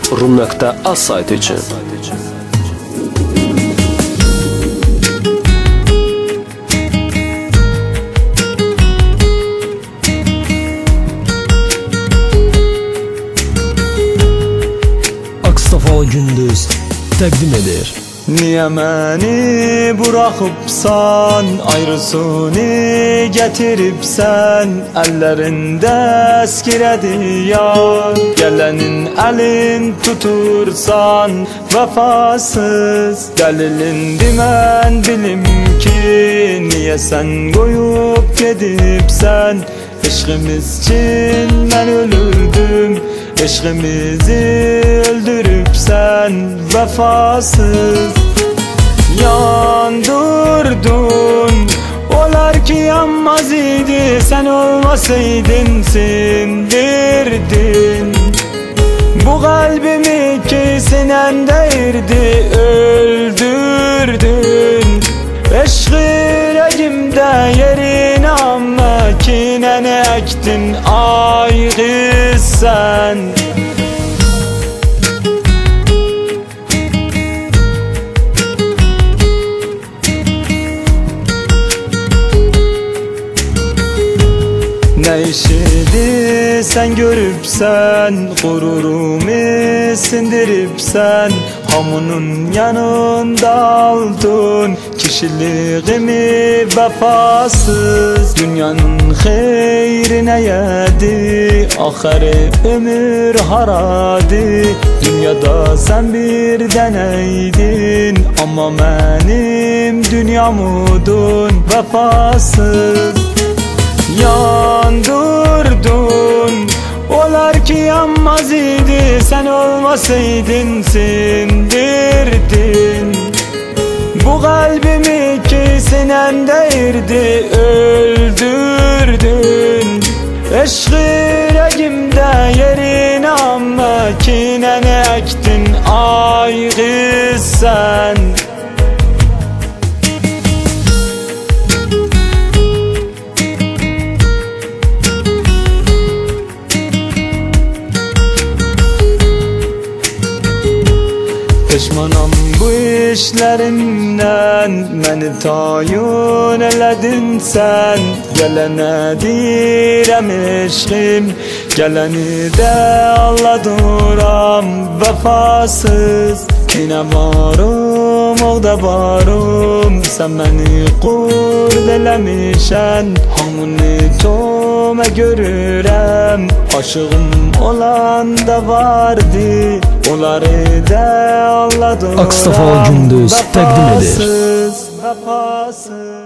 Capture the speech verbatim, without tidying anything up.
rum nokta az sayti için. Aksafa Gündüz təqdim edir. Niye beni bırakıpsan, ayrısını getiripsen, ellerinde eskiredi yar. Gelenin elin tutursan, vefasız delilindi ben bilim ki. Niye sen koyup gedipsen, eşkimiz için ben ölürdüm. Eşkimizi öldürüpsen vefasız yandırdın. Olar ki yanmaz idi, sen olmasaydın sindirdin. Bu kalbimi ki sinende irdi, öldürdün. Eşkı yüreğimde yerine amma kinene ektin ayrı sen. Ne işidi sen görüpsen, gururumu sindiripsen, hamunun yanında aldın kişiliğimi vefasız. Dünyanın hayrine yedi, ahire ömür haradi. Dünyada sen bir deneydin, ama benim dünyamudun vefasız. Yandırdın. Olar ki yanmaz idi, sen olmasaydın sindirdin. Bu kalbimi ki sinende irdi, öldürdün. Eşkı yüreğimde yerine amma kinene ektin ayrı sen. Peşmanam bu işlerimden, beni tayin eledin sen. Gelene direm eşkim, geleni de anladıram vefasız. Yine varım, o da varım, sen beni kurdelemişen. Hamını tome görürem, aşığım olan da vardı. Onları da anladıram Aksafa Gündüz təqdim edir. Vefasız.